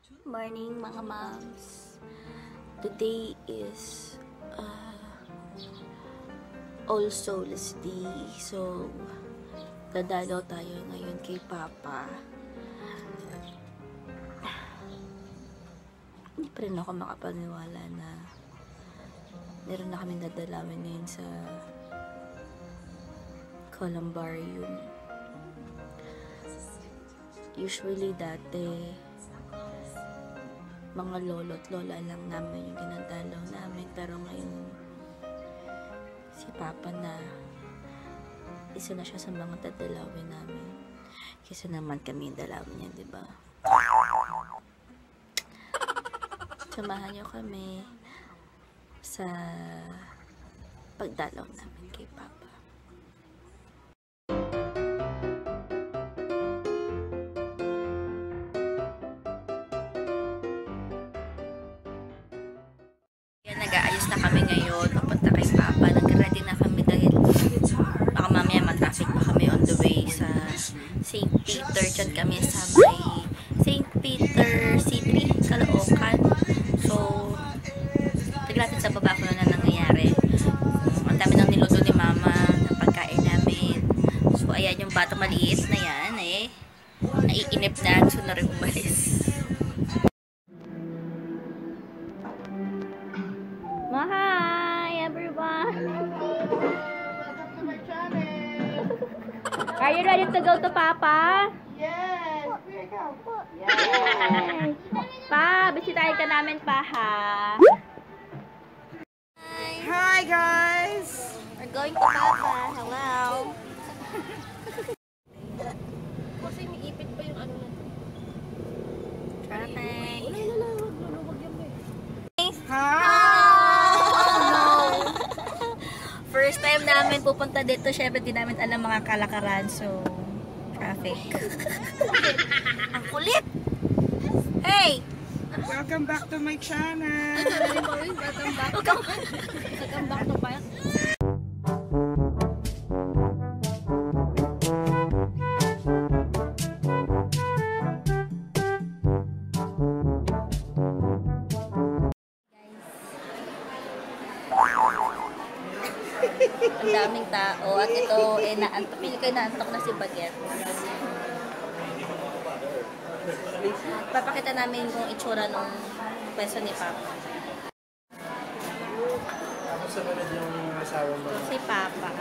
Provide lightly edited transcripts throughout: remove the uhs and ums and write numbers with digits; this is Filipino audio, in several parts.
Morning mga moms. Today is All Souls Day. So, dadalaw tayo ngayon kay Papa. Hindi pa rin ako makapaniwala na meron na kaming dadalawin ngayon sa Columbarium. Usually dati mga lolo't lola lang namin yung dinadalaw namin, pero ngayon si Papa na isa na siya sa mga dadalawin namin kaysa naman kami yung dalawin niya, diba? Samahan niyo kami sa pagdalaw namin kay Papa. Nag-aayos na kami ngayon, papunta kay Papa. Nag-ready na kami dahil baka mamaya matraffic pa kami on the way sa St. Peter. Diyan kami sa may St. Peter City, Caloocan. So, tignan natin sa baba kung ano nangyayari. Ang dami nang niluto ni Mama ng pagkain namin. So, ayan yung bata maliit na yan naiinip na. So, na rin umalis. Hi everyone! Welcome to my channel! Are you ready to go to Papa? Yes! Here we go! Yes! Pa, bisitahin ka namin pa ha! Hi guys! We're going to Papa. Hello! Kasi may ipit pa yung ano na to. Traffic! Hi! First time namin pupunta dito, syempre di namin alam mga kalakaran, so traffic. Ang kulit! Hey! Welcome back to my channel! Welcome back. Welcome back to back. Ang daming tao at ito naantok. Pili kayo naantok na si Baguette. Papakita namin kung itsura nung pwesto ni Papa. Tapos sa pala yung asawa mo. Si Papa.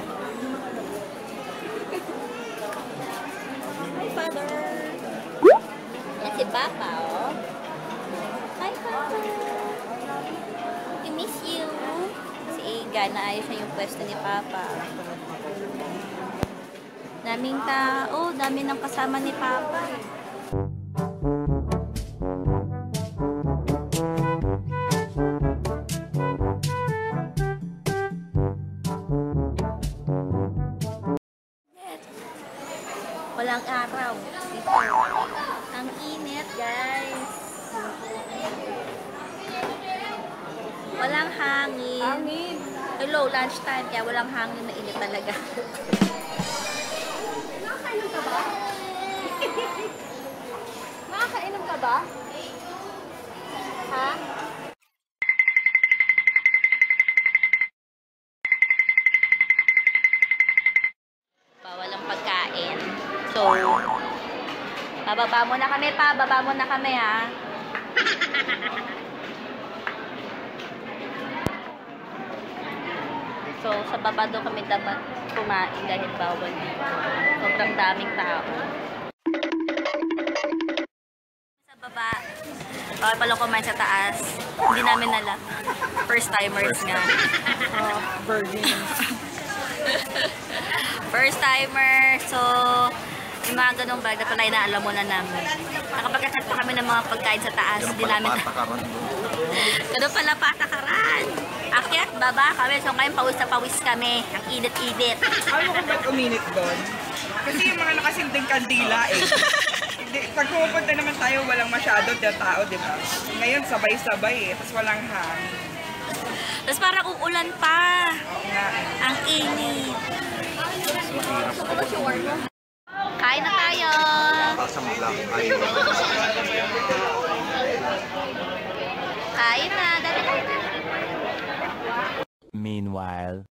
Hi, Father. Yan si Papa, oh. Hi, Papa. We miss you. Si Iga, naayos niya yung pwesto ni Papa. Daming tao, dami ng kasama ni Papa. Walang araw. Dito. Ang init, guys. Walang hangin. Hangin! Hello, lunchtime, kaya walang hangin, na init talaga. Nakakainom ka ba? Nakakainom ka ba? Ha? Walang pagkain. So, bababa muna kami pa. Baba muna kami, ha. So, sa baba doon kami dapat kumain dahil bawal dito. Sobrang daming tao. Sa baba, bawal pala kumain sa taas. Hindi namin alam. First timers nga. Virgin. First timer. So, yung mga ganong bag na pala inaalam muna namin. Nakapagkasat pa kami ng mga pagkain sa taas. Hindi namin ganun pala patakaran. Akyat, baba kami. So ngayon pawis na pawis kami. Ang init-init. Alam mo kung ba't uminit doon? Kasi yung mga nakasinding kandila pag pumupunta naman tayo, walang masyado na tao, di ba? Ngayon sabay-sabay Tapos walang hangin. Tapos parang uulan pa. Oo nga. Ang init. Kain na tayo. Kain na. Dati kain na. Meanwhile.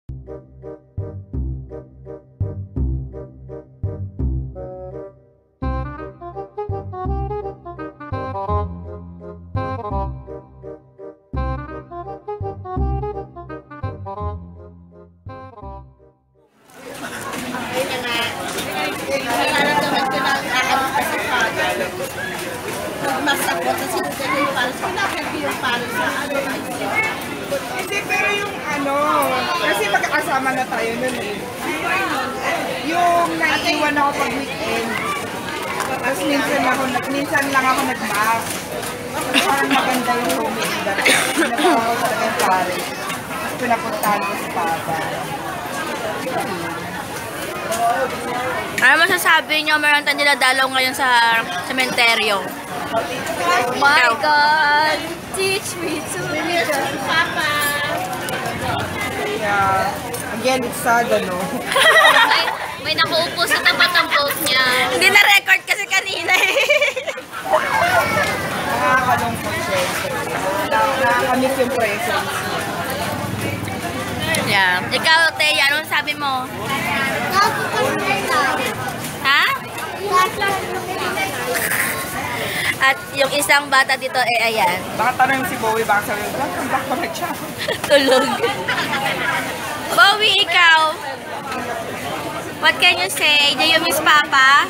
Hindi, pero yung ano, kasi magkakasama na tayo nun eh. Yung naiiwan ako pag weekend. Tapos minsan lang ako nag-mask. Parang maganda yung homemade that. Pinagawa ko talaga yung pare. Pinapuntahan ko sa papa. Ano masasabi nyo? Meron tayong niladalaw ngayon sa sementeryo. Oh my God! Teach me to be Papa! Yeah. Again, it's sad, ano? May nakaupo sa tapat ng boat niya. Hindi na-record kasi kanina eh. Nakakalungkot siya. Nakakamiss yung presence. Yeah. Ikaw, Teya, anong sabi mo? Ha? At yung isang bata dito, ayan. Baka tanong si Bowie, baka sabi, welcome back pa siya. Tulog. Bowie, ikaw? What can you say? Do you miss Papa?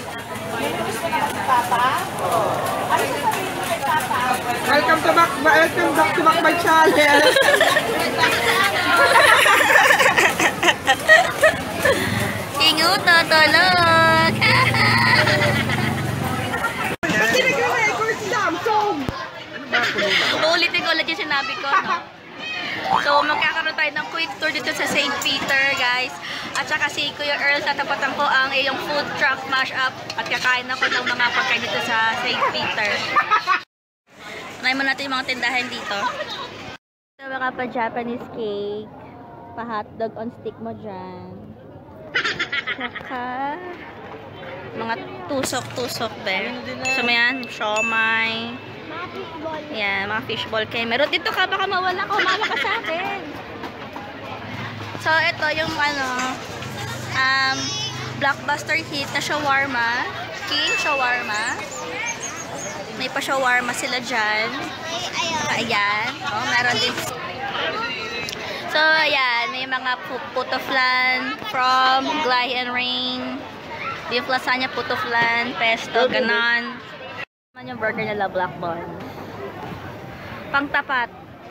Welcome back to my channel. Tingu, tutulog. Ba't di nag-record si Samsung? Uulitin ko ulit yung sinabi ko, no? So, magkakaroon tayo ng quick tour dito sa St. Peter, guys. At saka si Kuya Earl, tatapatan ko ang iyong food truck mashup. At kakain ako ng mga pagkain dito sa St. Peter. Try mo natin yung mga tindahan dito. So, mga pa-Japanese cake. Pa-hotdog on stick mo dyan. Saka mga tusok-tusok din. So, may yan, siomay. Yan, mga fishball kayo. Meron dito ka, baka mawala ka, humama ka sa akin. So, ito yung blockbuster hit na shawarma. King shawarma. May pa-shawarma sila dyan. Ayan. Oh, meron din. So, ayan. May mga puto flan from Glay and Rain. Beef lasagna, puto flan, pesto, ganon. Naman yung burger nila, black bun. Pangtapat.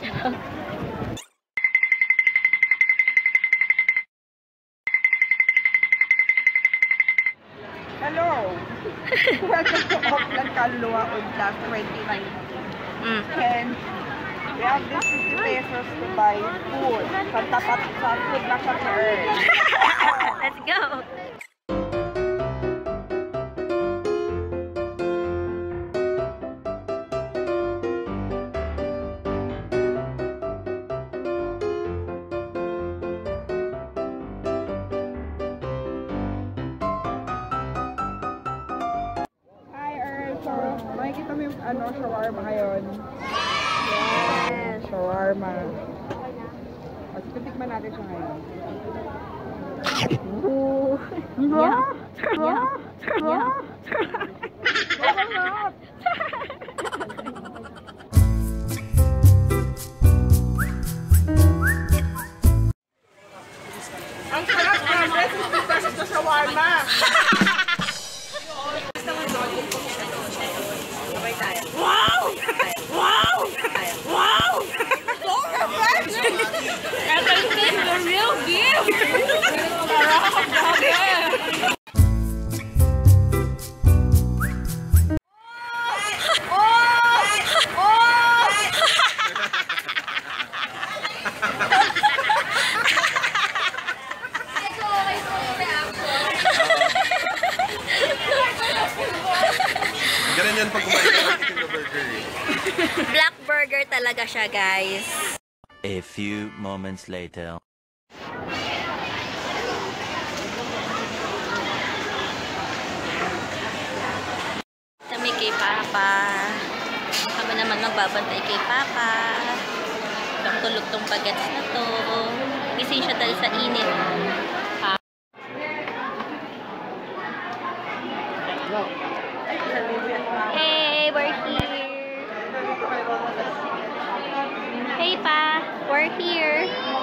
Hello! Welcome to Auckland Kaluluwa Unlak 2019. And we have this 50 pesos to buy food. Sa tapat sa food na sa Earl. Let's go! So, makikita mo yung shawarma ngayon. Yes! Shawarma. At titikman natin siya ngayon. Ooh. Yeah. Yeah. Yeah. Ang sarap ng recipe sa shawarma! Wow! Wow! Wow! So refreshing! I can taste the real gift! Ganun yan pag kumain ka ng chicken burger. Black burger talaga siya, guys. A few moments later. Kami kay Papa. Kami naman magbabantay kay Papa. Tulog tong bagets na to. Gising siya dahil sa init. Hey, we're here. Hey, Pa. We're here.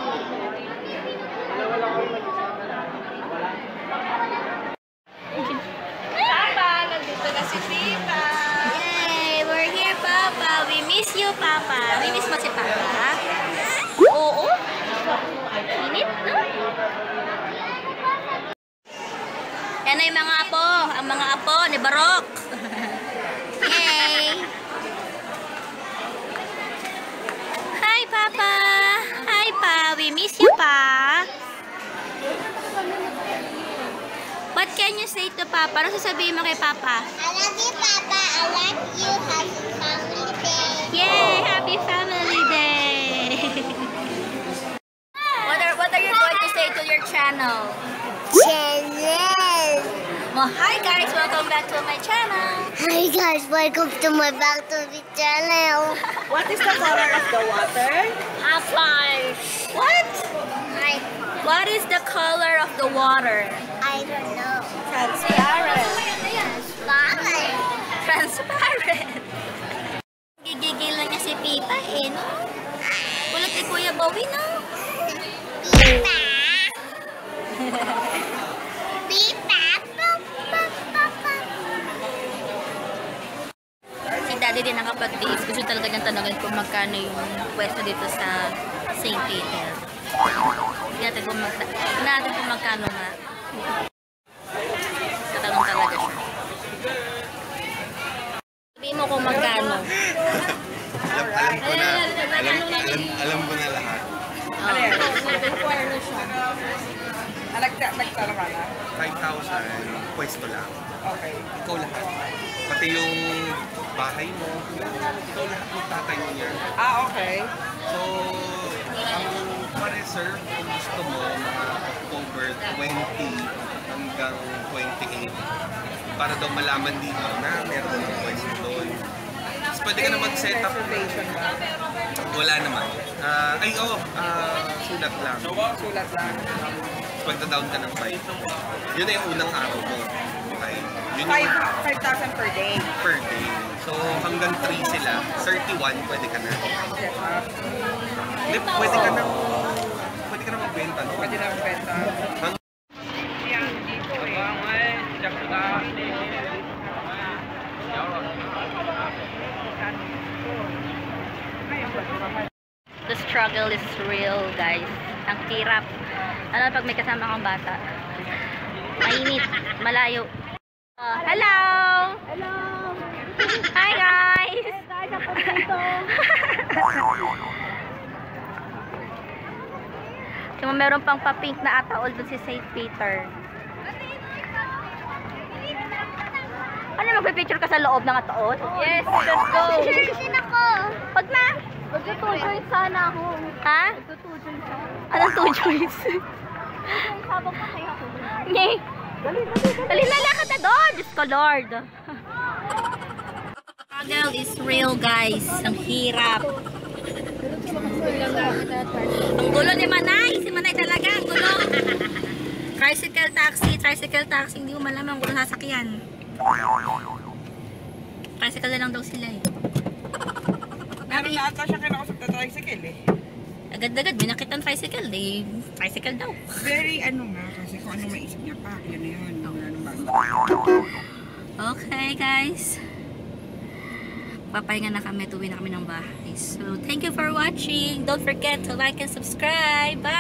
Papa, nandito na si Tita. Yay! We're here, Papa. We miss you, Papa. We miss mo si Papa? Oo. Init, no? Yan ay mga apo. Ang mga apo ni Barok. Yay! Hi, Papa. Hi, Pa. We miss you, Pa. What can you say to Papa? Ano sasabihin mo kay Papa? I love you, Papa. I like you. Happy Family Day. Yay! Happy Family Day! What are you going to say to your channel? Channel. Well, hi guys! Welcome back to my channel! Hi guys, welcome to my back to the channel. What is the color of the water? Orange. What? What is the color of the water? I don't know. Transparent. Bye. Transparent. Gigigil na niya si Pita eh, no? Kulit ni Kuya Bowie, no? Pita. Pita. Si Daddy din nakapag-dates. Gusto talaga niyang tanongin kung magkano yung pwesto dito sa St. Peter. Hindi natin kung magkano nga. Tatanong talaga siya. Sabihin mo kung magkano. Alam ko na lahat. Ano yan? Nagtanong ka na? 5,000 pwesto lang. Okay. Ikaw lahat. Pati yung bahay mo, ikaw lahat magtatayo niya. Ah, okay. So, ang pa-reserve kung gusto mo, mga October 20 hanggang 28, para daw malaman dito na meron ng pwesto doon. Tapos pwede ka na mag-set up. Reservation ba? Wala naman. Sulat lang. Sulat lang. Pagda-down ka ng 5. Yun na yung unang araw mo. Okay. Yun yung 5,000 per day. per day. So hanggang 3 sila. 31 pwede ka na. Hindi, pwede ka na magbenta. No? Pwede na magbenta. Yan, dito eh. The struggle is real, guys. Ang hirap. Ano pag may kasama kang bata? Mainit, malayo. Hello! Hello! Hi, guys! Guys, ako dito. Kaya meron pang pa-pink na ataol dun si St. Peter. Ano, magpipicture ka sa loob ng ataol? Yes, let's go. Shin ako. Wag na! Magtutujoy sana ako. Ha? Magtutujoy sana. Anong two choice? Habang patay ako. Nye! Dali na lakad na doon! Diyos ko, Lord! Struggle is real, guys. Ang hirap. Ang gulo ni Manay! Si Manay talaga, ang gulo! Tricycle taxi. Hindi mo malaman kung sasakyan. Tricycle na lang daw sila eh. Meron na ata siya kinakausap na tricycle eh. Agad-agad, binakit ang tricycle. Tricycle daw. Very ano nga, kasi kung ano maisip niya pa, yun na yun. Wala nang bago. Okay, guys. Papahinga na kami. Tuwi na kami ng bahay. So, thank you for watching. Don't forget to like and subscribe. Bye!